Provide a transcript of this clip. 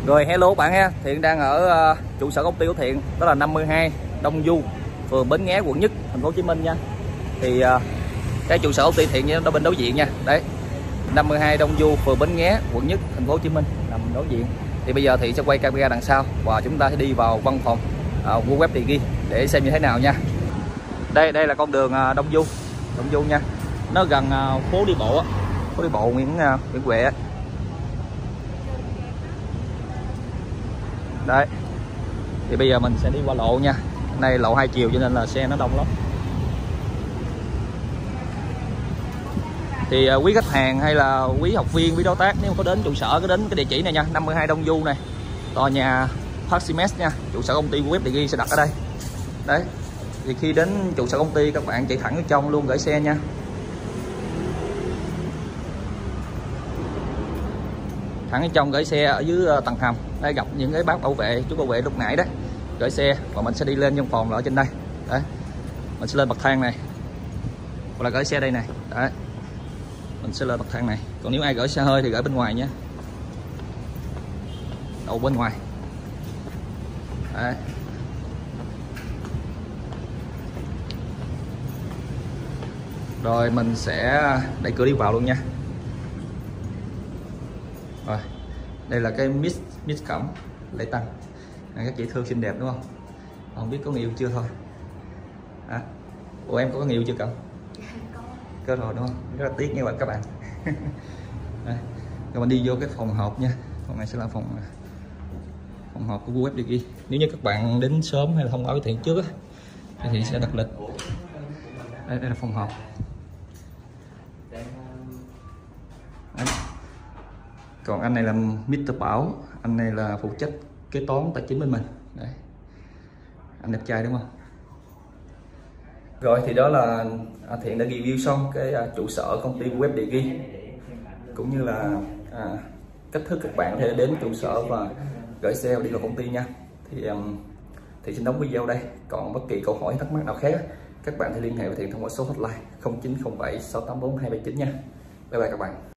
Rồi hello các bạn ha, Thiện đang ở trụ sở công ty của Thiện, đó là 52 Đông Du, phường Bến Nghé, quận Nhất, thành phố Hồ Chí Minh nha. Thì cái trụ sở công ty Thiện đó bên đối diện nha. Đấy. 52 Đông Du, phường Bến Nghé, quận Nhất, thành phố Hồ Chí Minh nằm đối diện. Thì bây giờ Thiện sẽ quay camera đằng sau và chúng ta sẽ đi vào văn phòng của web Digi để xem như thế nào nha. Đây là con đường Đông Du nha. Nó gần phố đi bộ Nguyễn Huệ á. Đấy. Thì bây giờ mình sẽ đi qua lộ nha. Này lộ hai chiều cho nên là xe nó đông lắm. Thì quý khách hàng hay là quý học viên, quý đối tác nếu có đến trụ sở có đến cái địa chỉ này nha, 52 Đông Du này, tòa nhà Paximex nha, trụ sở công ty của web Digi sẽ đặt ở đây. Đấy. Thì khi đến trụ sở công ty các bạn chạy thẳng vào trong luôn gửi xe nha. Thẳng ở trong gửi xe ở dưới tầng hầm. Đây gặp những cái bác bảo vệ, chú bảo vệ lúc nãy đó, gửi xe và mình sẽ đi lên văn phòng ở trên đây. Đấy. Mình sẽ lên bậc thang này. Hoặc là gửi xe đây này. Đấy. Mình sẽ lên bậc thang này. Còn nếu ai gửi xe hơi thì gửi bên ngoài nhé. Đậu bên ngoài. Đấy. Rồi mình sẽ đẩy cửa đi vào luôn nha. Rồi. Đây là cái Miss Cẩm Lễ Tân. Các chị thương xinh đẹp đúng không? Không biết có người yêu chưa thôi. Ủa em có người yêu chưa Cẩm? Có rồi đúng không? Rất là tiếc nha các bạn. Đây. Rồi mình đi vô cái phòng họp nha. Phòng này sẽ là phòng họp của web Digi. Nếu như các bạn đến sớm hay là thông báo với Thiện trước á, thì sẽ đặt lịch. Đây là phòng họp. Đấy. Còn anh này là Mr. Bảo, anh này là phụ trách kế toán tài chính bên mình. Đấy. Anh đẹp trai đúng không? Rồi thì đó là Thiện đã review xong cái trụ sở công ty web Digi, cũng như là cách thức các bạn thể đến trụ sở và gửi xe đi vào công ty nha. Thì xin đóng video đây. Còn bất kỳ câu hỏi thắc mắc nào khác các bạn thì liên hệ với Thiện thông qua số hotline 0907 684 279 nha. Bye bye các bạn.